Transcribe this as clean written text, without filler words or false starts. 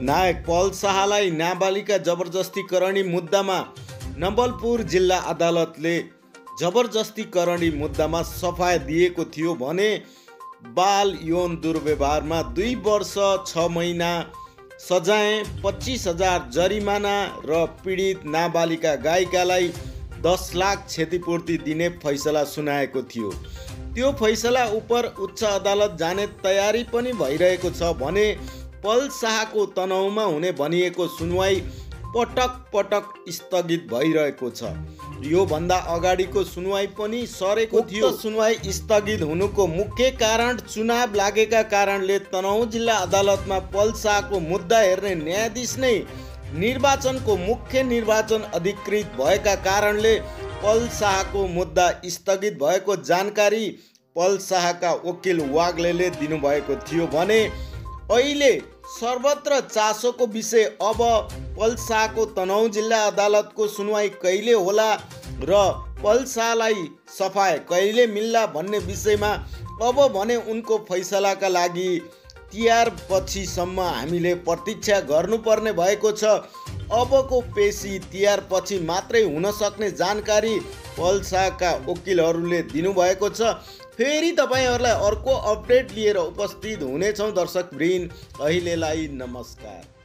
नायक पल शाहलाई नाबालिका जबरजस्तीकरणी मुद्दामा नवलपुर जिल्ला अदालतले जबरजस्तीकरणी मुद्दामा सफाई दिएको थियो भने बाल यौन दुर्व्यवहारमा 2 वर्ष 6 महिना सजाय 25,000 जरिमाना र पीडित नाबालिका गायिकालाई 10 लाख क्षतिपूर्ति दिने फैसला सुनाएको थियो। त्यो फैसला उपर उच्च अदालत जाने तयारी पनि भइरहेको छ भने पल शाहको तनहुमा हुने भनिएको सुनवाई पटक पटक स्थगित भइरहेको छ। यो भन्दा अगाडिको सुनवाई पनि सरेको थियो। सुनवाई स्थगित हुनुको मुख्य कारण चुनाव लागेका कारणले तनहुँ जिल्ला अदालतमा पल शाहको मुद्दा हेर्ने न्यायाधीश नै निर्वाचनको मुख्य निर्वाचन अधिकृत भएका कारणले पल शाहको मुद्दा स्थगित भएको जानकारी पल शाहका वकिल वाग्लेले दिनुभएको थियो भने अहिले सर्वत्र चासोको विषय अब पल शाहको तनहुँ जिल्ला अदालतको सुनवाई कहिले होला र पल शाहलाई सफाई कहिले मिल्ला भन्ने विषयमा अब भने उनको फैसलाका लागि तिहार पछिसम्म हामीले प्रतीक्षा गर्नुपर्ने भएको छ। अबको पेशी तिहार पछि मात्रै हुन सक्ने जानकारी पल शाहका वकिलहरूले दिनुभएको छ। फेरि तपाईहरुलाई अर्को अपडेट लिएर उपस्थित हुनेछौँ। दर्शकवृन्द, अहिलेलाई नमस्कार।